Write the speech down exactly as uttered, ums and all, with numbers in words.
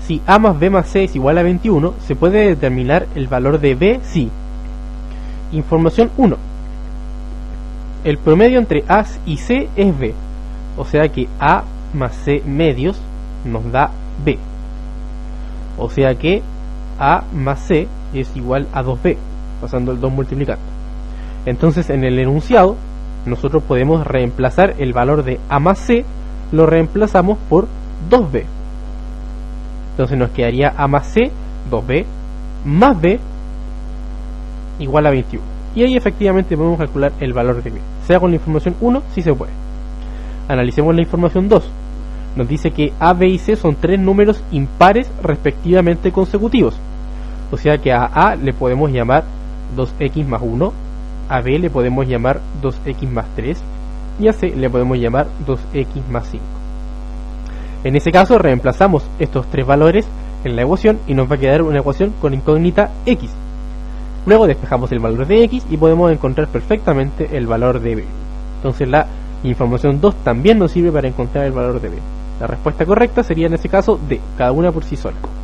si A más B más C es igual a veintiuno, se puede determinar el valor de B si. Información uno. El promedio entre A y C es B. O sea que A más C medios nos da B. O sea que A más C es igual a dos B, pasando el dos multiplicando. Entonces en el enunciado nosotros podemos reemplazar el valor de A más C, lo reemplazamos por dos B. Entonces nos quedaría A más C, dos B, más B, igual a veintiuno. Y ahí efectivamente podemos calcular el valor de B. Sea con la información uno, sí se puede. Analicemos la información dos. Nos dice que A, B y C son tres números impares respectivamente consecutivos. O sea que a A le podemos llamar dos x más uno, a B le podemos llamar dos x más tres y a C le podemos llamar dos x más cinco. En ese caso reemplazamos estos tres valores en la ecuación y nos va a quedar una ecuación con incógnita x. Luego despejamos el valor de x y podemos encontrar perfectamente el valor de b. Entonces la información dos también nos sirve para encontrar el valor de b. La respuesta correcta sería en ese caso D, cada una por sí sola.